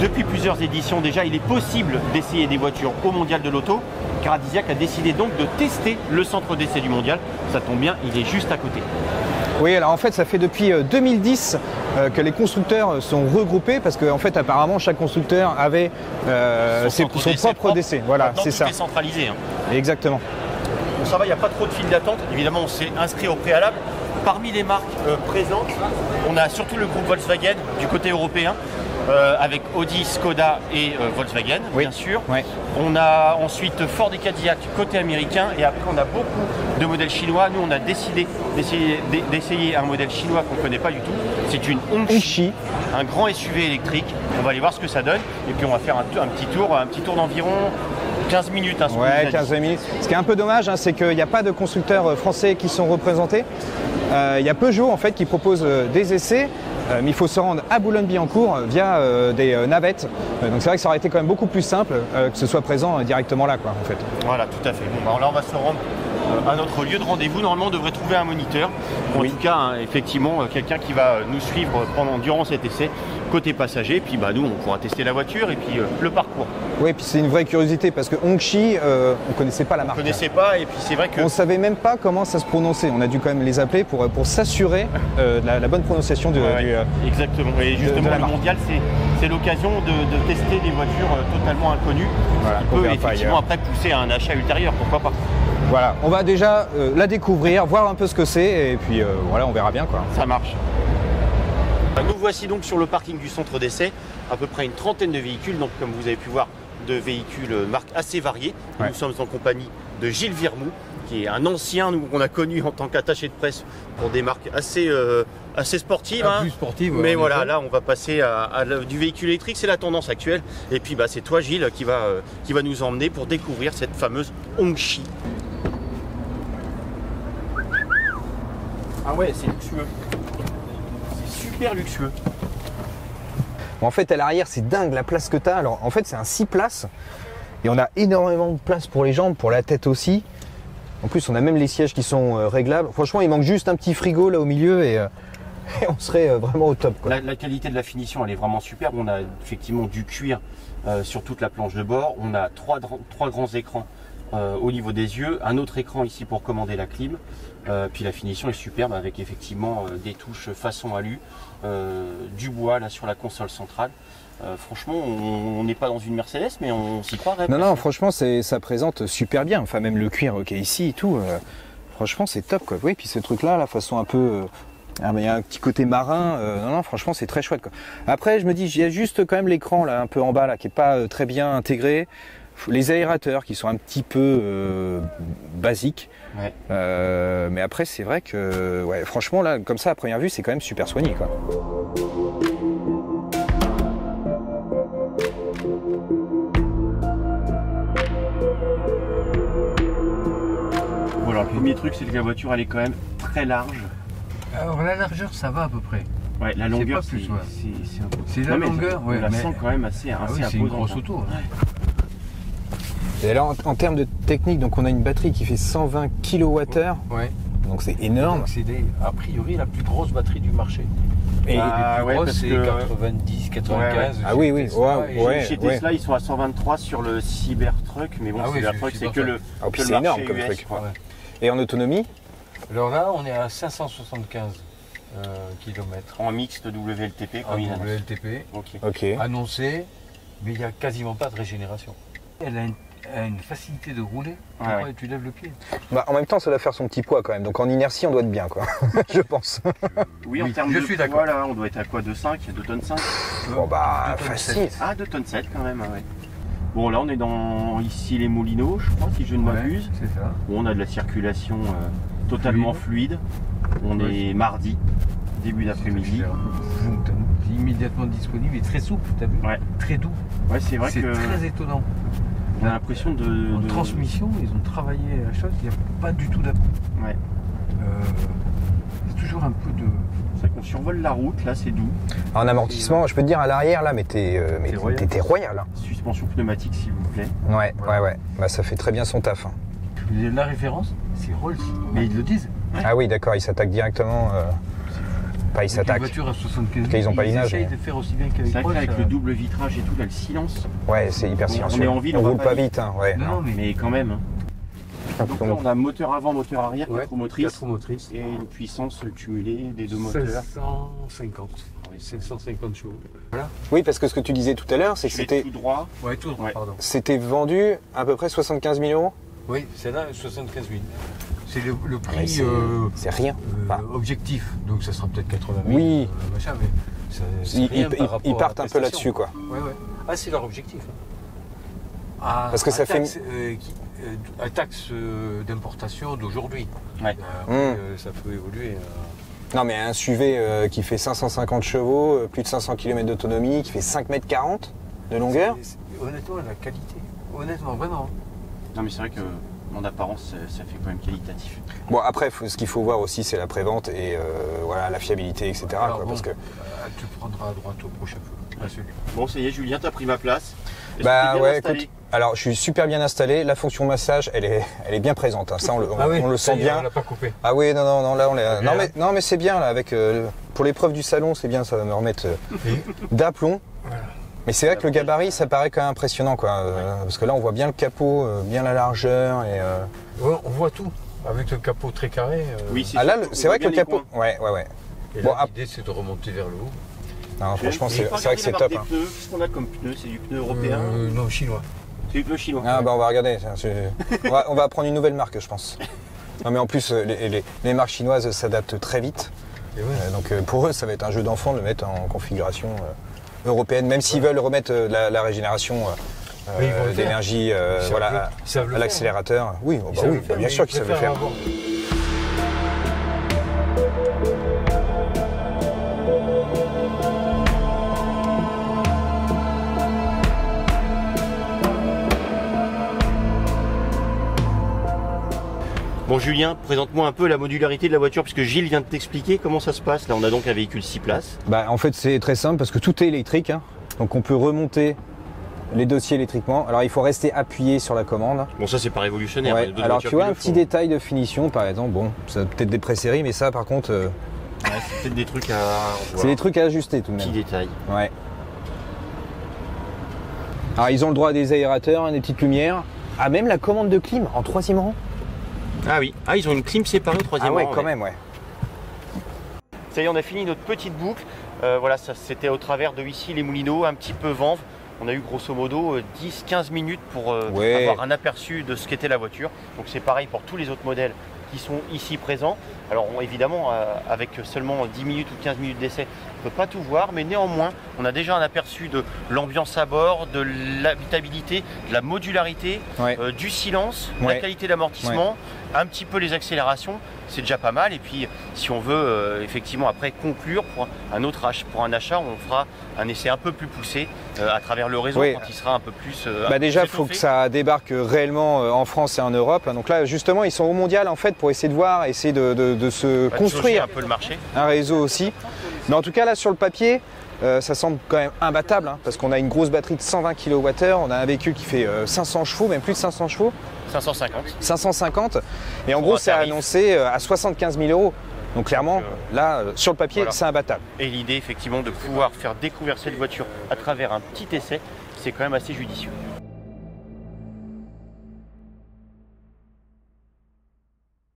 depuis plusieurs éditions déjà, il est possible d'essayer des voitures au Mondial de l'Auto. Caradisiac a décidé donc de tester le centre d'essai du Mondial. Ça tombe bien, il est juste à côté. Oui, alors en fait, ça fait depuis 2010 que les constructeurs sont regroupés parce qu'en fait, apparemment, chaque constructeur avait son propre décès. Voilà, c'est ça. Tout est centralisé. Hein. Exactement. Bon, ça va, il n'y a pas trop de file d'attente. Évidemment, on s'est inscrit au préalable. Parmi les marques présentes, on a surtout le groupe Volkswagen du côté européen. Avec Audi, Skoda et Volkswagen, bien sûr. Oui. On a ensuite Ford et Cadillac côté américain et après on a beaucoup de modèles chinois. Nous on a décidé d'essayer un modèle chinois qu'on ne connaît pas du tout. C'est une Hongqi, un grand SUV électrique. On va aller voir ce que ça donne et puis on va faire un petit tour d'environ 15 minutes. Hein, ouais, 15 minutes. Ce qui est un peu dommage, hein, c'est qu'il n'y a pas de constructeurs français qui sont représentés. Il y a Peugeot en fait qui propose des essais. Mais il faut se rendre à Boulogne-Billancourt via des navettes. Donc c'est vrai que ça aurait été quand même beaucoup plus simple que ce soit présent directement là, quoi, en fait. Voilà, tout à fait. Bon, bah, là, on va se rendre à notre lieu de rendez-vous. Normalement, on devrait trouver un moniteur. En tout cas, hein, effectivement, quelqu'un qui va nous suivre durant cet essai, côté passager. Puis bah, nous, on pourra tester la voiture et puis le parcours. Oui, puis c'est une vraie curiosité parce que Hongqi, on ne connaissait pas la marque. On ne connaissait pas et puis c'est vrai que... On ne savait même pas comment ça se prononçait. On a dû quand même les appeler pour s'assurer la bonne prononciation du... Exactement. Et justement, le mondial, c'est l'occasion de tester des voitures totalement inconnues. Voilà, qui peut effectivement après pousser à un achat ultérieur, pourquoi pas. Voilà, on va déjà la découvrir, voir un peu ce que c'est et puis voilà, on verra bien, quoi. Ça marche. Nous voici donc sur le parking du centre d'essai, à peu près une trentaine de véhicules, donc comme vous avez pu voir, de véhicules marques assez variées. Ouais. Nous sommes en compagnie de Gilles Virmou, qui est un ancien, nous qu'on a connu en tant qu'attaché de presse pour des marques assez sportives. Plus sportives. Mais voilà, là on va passer à du véhicule électrique, c'est la tendance actuelle. Et puis bah, c'est toi Gilles qui va nous emmener pour découvrir cette fameuse Hongqi. Ah ouais, c'est luxueux. C'est super luxueux. En fait, à l'arrière, c'est dingue la place que tu as. Alors, en fait, c'est un 6 places. Et on a énormément de place pour les jambes, pour la tête aussi. En plus, on a même les sièges qui sont réglables. Franchement, il manque juste un petit frigo là au milieu et on serait vraiment au top, quoi. La qualité de la finition, elle est vraiment superbe. On a effectivement du cuir sur toute la planche de bord. On a trois grands écrans au niveau des yeux. Un autre écran ici pour commander la clim. Puis la finition est superbe avec effectivement des touches façon alu, du bois là sur la console centrale. Franchement, on n'est pas dans une Mercedes, mais on s'y croirait. Non, franchement, ça présente super bien. Enfin, même le cuir qui est ici et tout. Franchement, c'est top, quoi. Oui, puis ce truc-là, la façon un peu... il y a un petit côté marin. Non, franchement, c'est très chouette, quoi. Après, je me dis, il y a juste quand même l'écran là, un peu en bas, là, qui est pas très bien intégré. Les aérateurs qui sont un petit peu basiques. Ouais. Mais après, c'est vrai que, ouais, franchement, là, comme ça, à première vue, c'est quand même super soigné, quoi. Voilà, le premier truc, c'est que la voiture, elle est quand même très large. Alors, la largeur, ça va à peu près. Ouais, la longueur, c'est la longueur. On la sent quand même assez imposante. C'est une grosse auto. Hein. Et là, en termes de technique, donc on a une batterie qui fait 120 kWh. Ouais. Donc c'est énorme. C'est a priori la plus grosse batterie du marché. Et c'est 90, 95. Ah oui. Chez Tesla, ils sont à 123 sur le Cybertruck, mais bon, Cybertruck, c'est que le. Ah, puis c'est énorme comme truc. Ouais. Et en autonomie? Alors là, on est à 575 km. En mixte WLTP, comme il annonce. WLTP. Ok. Annoncé, mais il n'y a quasiment pas de régénération. Elle a une facilité de rouler quand tu lèves le pied. Bah, en même temps, ça doit faire son petit poids quand même. Donc en inertie, on doit être bien, quoi. Je pense. Oui, en termes de poids, là, on doit être à quoi? 2,5, 2 tonnes 5. Bon bah, facile. Ah, 2 tonnes 7 quand même, ouais. Bon, là, on est dans ici les Moulineaux, je crois, si je ne m'abuse. C'est ça. Bon, on a de la circulation totalement fluide. On est mardi, début d'après-midi. Immédiatement disponible et très souple, t'as vu? Ouais. Très doux. Ouais, c'est vrai que... C'est très étonnant. On a l'impression de... En transmission, ils ont travaillé la chose, il n'y a pas du tout d'appui. Ouais. C'est toujours un peu de... C'est vrai qu'on survole la route, là c'est doux. En amortissement, je peux te dire à l'arrière là, mais t'es royal. Hein. Suspension pneumatique s'il vous plaît. Ouais. Bah, ça fait très bien son taf. Hein. La référence, c'est Rolls, mais ils le disent. Ah oui, d'accord, ils s'attaquent directement. Enfin, ils Une s'attaquent. voiture à 75 000, Qu'ils ont pas l'image, Ils essayent mais- de faire aussi bien qu'avec C'est vrai Roche, qu'avec le double vitrage et tout, là, le silence. Ouais, c'est hyper silencieux. On est en ville, on on va roule pas pas vite. vite, hein, ouais. Non, mais Mais quand même. Donc là, on a moteur avant, moteur arrière, 4 roues motrices. 4 motrices. Et une puissance cumulée des deux moteurs. 750. 750 chevaux. Voilà. Oui, parce que ce que tu disais tout à l'heure, c'est que Je vais c'était tout droit. Ouais, tout droit, Ouais. pardon. c'était vendu à peu près 75 000 euros. Oui, c'est là 75 000. C'est le Mais prix c'est rien. Enfin, objectif. Donc ça sera peut-être 80 000. Oui. Machin, mais c'est ils, rien ils- par rapport ils à partent la un peu prestation. là-dessus, quoi. Ouais, ouais. Ah, c'est leur objectif. Ah, Parce que ça fait- à taxe d'importation d'aujourd'hui. Ouais. Après, ça peut évoluer. Non, mais un SUV qui fait 550 chevaux, plus de 500 km d'autonomie, qui fait 5,40 m de longueur. Honnêtement, la qualité. Honnêtement, vraiment. Non, mais c'est vrai que en apparence, ça fait quand même qualitatif. Bon, après, ce qu'il faut voir aussi, c'est la prévente et voilà, la fiabilité, etc. Alors, quoi, bon, parce que, tu prendras à droite au prochain feu. Pas celui. Bon, ça y est, Julien, t'as pris ma place. Est-ce que bah t'es bien ouais, installé écoute, alors je suis super bien installé. La fonction massage, elle est bien présente. Hein. Ça, on le sent bien. On l'a pas coupé. Ah oui, non, là on est. Bien. Non, mais c'est bien là, avec pour l'épreuve du salon, c'est bien, ça va me remettre d'aplomb. Voilà. Mais c'est vrai que le gabarit, ça paraît quand même impressionnant, quoi. Parce que là, on voit bien le capot, bien la largeur et. Ouais, on voit tout. Avec le capot très carré. Oui, c'est Ah là, sûr, c'est vrai que bien le les capot. coins. Ouais. Et Bon, là, l'idée, c'est de remonter vers le haut. Non, franchement, J'ai c'est pas vrai que c'est regardé top. la Hein. marque des pneus. Qu'est-ce qu'on a comme pneus? C'est du pneu européen? Non, chinois. C'est du pneu chinois. Ah bah on va regarder. Tiens, on va apprendre une nouvelle marque, je pense. Non mais en plus, les marques chinoises s'adaptent très vite. Et ouais. Donc pour eux, ça va être un jeu d'enfant de le mettre en configuration européenne, même s'ils veulent remettre la régénération Mais ils vont le faire. d'énergie Ils voilà, savent le à faire. l'accélérateur. Oui, Ils bah savent oui, le faire, bien mais sûr ils qu'ils savent le préfèrent faire. avoir. Bon, Julien, présente-moi un peu la modularité de la voiture, puisque Gilles vient de t'expliquer comment ça se passe. Là, on a donc un véhicule 6 places. Bah, en fait, c'est très simple parce que tout est électrique. Hein. Donc on peut remonter les dossiers électriquement. Alors il faut rester appuyé sur la commande. Bon, ça, c'est pas révolutionnaire. Ouais. Il y a d'autres Alors voitures tu vois qui un le petit font. détail de finition par exemple. Bon, ça peut-être des pré-séries, mais ça par contre, Ouais, c'est peut-être des trucs à c'est des trucs à ajuster tout de petits même. détails. Ouais. Alors ils ont le droit à des aérateurs, des petites lumières. Ah, même la commande de clim en 3e rang. Ah oui. Ah, ils ont une clim séparée au 3e Ah ouais, rang, quand même, ouais. Ça y est, on a fini notre petite boucle. Voilà, ça c'était au travers de ici les Moulineaux, un petit peu Vanves. On a eu grosso modo 10-15 minutes pour Ouais. avoir un aperçu de ce qu'était la voiture. Donc c'est pareil pour tous les autres modèles qui sont ici présents. Alors évidemment, avec seulement 10 minutes ou 15 minutes d'essai, on ne peut pas tout voir, mais néanmoins, on a déjà un aperçu de l'ambiance à bord, de l'habitabilité, de la modularité, Ouais. du silence, de Ouais. la qualité d'amortissement, un petit peu les accélérations. C'est déjà pas mal. Et puis, si on veut effectivement après conclure pour un achat, on fera un essai un peu plus poussé à travers le réseau Oui. quand il sera un peu plus. Bah déjà, il étoffé. faut que ça débarque réellement en France et en Europe. Donc là, justement, ils sont au mondial en fait pour essayer de voir, essayer de se On va construire jauger un peu le marché. un réseau aussi. Mais en tout cas, là, sur le papier, ça semble quand même imbattable hein, parce qu'on a une grosse batterie de 120 kWh, on a un véhicule qui fait 500 chevaux, même plus de 500 chevaux, 550. 550. Et en Pour gros, un c'est tarif. annoncé à 75 000 euros. Donc clairement, Donc, là, sur le papier, voilà. c'est imbattable. Et l'idée effectivement de pouvoir faire découvrir cette voiture à travers un petit essai, c'est quand même assez judicieux.